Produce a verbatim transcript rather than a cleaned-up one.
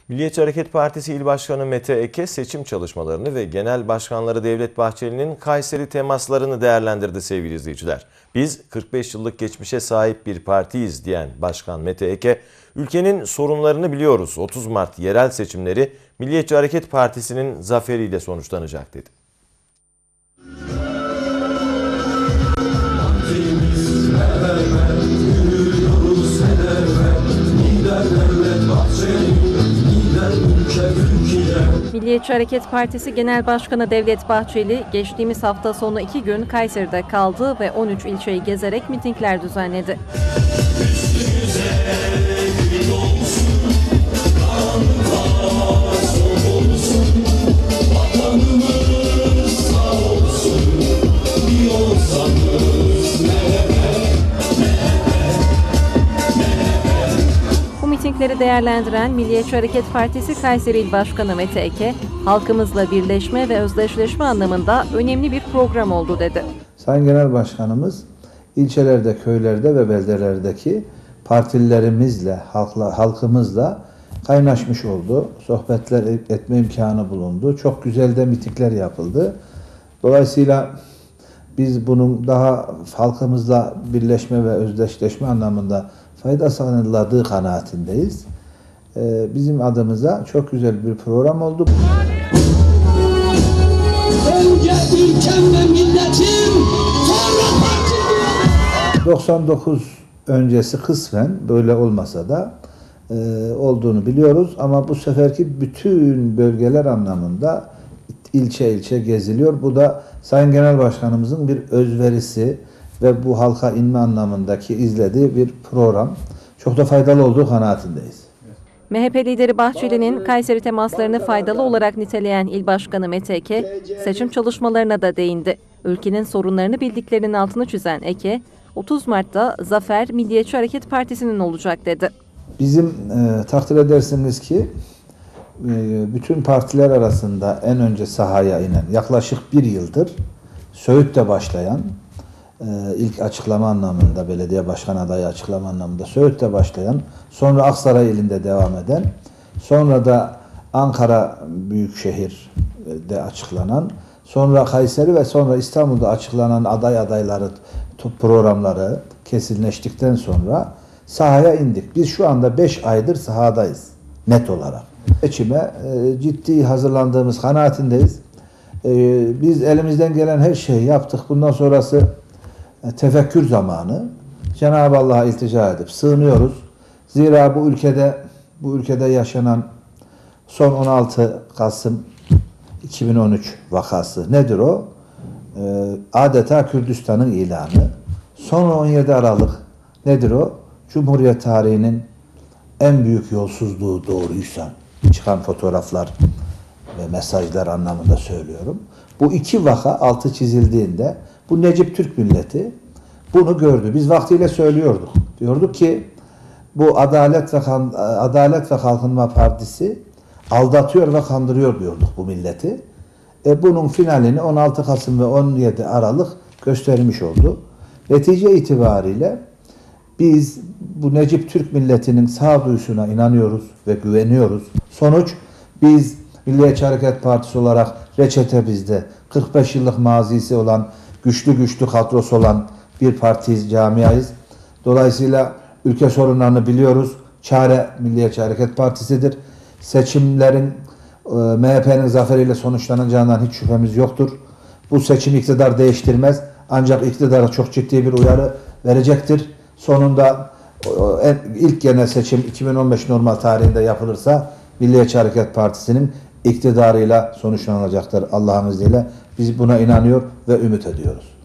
Milliyetçi Hareket Partisi İl Başkanı Mete Eke seçim çalışmalarını ve Genel Başkanları Devlet Bahçeli'nin Kayseri temaslarını değerlendirdi sevgili izleyiciler. Biz kırk beş yıllık geçmişe sahip bir partiyiz diyen Başkan Mete Eke, ülkenin sorunlarını biliyoruz. otuz Mart yerel seçimleri Milliyetçi Hareket Partisi'nin zaferiyle sonuçlanacak dedi. Milliyetçi Hareket Partisi Genel Başkanı Devlet Bahçeli geçtiğimiz hafta sonu iki gün Kayseri'de kaldı ve on üç ilçeyi gezerek mitingler düzenledi. Mitingleri değerlendiren Milliyetçi Hareket Partisi Kayseri İl Başkanı Mete Eke, halkımızla birleşme ve özdeşleşme anlamında önemli bir program oldu dedi. Sayın Genel Başkanımız ilçelerde, köylerde ve beldelerdeki partililerimizle, halkla, halkımızla kaynaşmış oldu. Sohbetler etme imkanı bulundu. Çok güzel de mitingler yapıldı. Dolayısıyla biz bunun daha halkımızla birleşme ve özdeşleşme anlamında fayda sağladığı kanaatindeyiz. Ee, bizim adımıza çok güzel bir program oldu. Önce ülkem ve milletim, sonra partim. doksan dokuz öncesi kısmen böyle olmasa da e, olduğunu biliyoruz ama bu seferki bütün bölgeler anlamında ilçe ilçe geziliyor. Bu da Sayın Genel Başkanımızın bir özverisi ve bu halka inme anlamındaki izlediği bir program. Çok da faydalı olduğu kanaatindeyiz. M H P lideri Bahçeli'nin Kayseri temaslarını faydalı olarak niteleyen İl Başkanı Mete Eke, seçim çalışmalarına da değindi. Ülkenin sorunlarını bildiklerinin altını çizen Eke, otuz Mart'ta zafer Milliyetçi Hareket Partisi'nin olacak dedi. Bizim e, takdir edersiniz ki e, bütün partiler arasında en önce sahaya inen, yaklaşık bir yıldır Söğüt'te başlayan, ilk açıklama anlamında, belediye başkan adayı açıklama anlamında Söğüt'te başlayan, sonra Aksaray ilinde devam eden, sonra da Ankara Büyükşehir'de açıklanan, sonra Kayseri ve sonra İstanbul'da açıklanan aday adayları programları kesinleştikten sonra sahaya indik. Biz şu anda beş aydır sahadayız net olarak. Seçime ciddi hazırlandığımız kanaatindeyiz. Biz elimizden gelen her şeyi yaptık. Bundan sonrası tefekkür zamanı. Cenab-ı Allah'a iltica edip sığınıyoruz. Zira bu ülkede bu ülkede yaşanan son on altı Kasım iki bin on üç vakası nedir o? Ee, adeta Kürdistan'ın ilanı. Son on yedi Aralık nedir o? Cumhuriyet tarihinin en büyük yolsuzluğu doğruysa çıkan fotoğraflar ve mesajlar anlamında söylüyorum. Bu iki vaka altı çizildiğinde bu Necip Türk milleti bunu gördü. Biz vaktiyle söylüyorduk. Diyorduk ki bu Adalet ve Adalet ve Kalkınma Partisi aldatıyor ve kandırıyor diyorduk bu milleti. E bunun finalini on altı Kasım ve on yedi Aralık göstermiş oldu. Netice itibariyle biz bu Necip Türk milletinin sağduyusuna inanıyoruz ve güveniyoruz. Sonuç, biz Milliyetçi Hareket Partisi olarak reçete bizde, kırk beş yıllık mazisi olan, güçlü güçlü kadrosu olan bir partiyiz, camiayız. Dolayısıyla ülke sorunlarını biliyoruz. Çare Milliyetçi Hareket Partisi'dir. Seçimlerin e, M H P'nin zaferiyle sonuçlanacağından hiç şüphemiz yoktur. Bu seçim iktidar değiştirmez. Ancak iktidara çok ciddi bir uyarı verecektir. Sonunda e, ilk genel seçim iki bin on beş normal tarihinde yapılırsa Milliyetçi Hareket Partisi'nin iktidarıyla sonuçlanacaktır Allah'ın izniyle. Biz buna inanıyor ve ümit ediyoruz.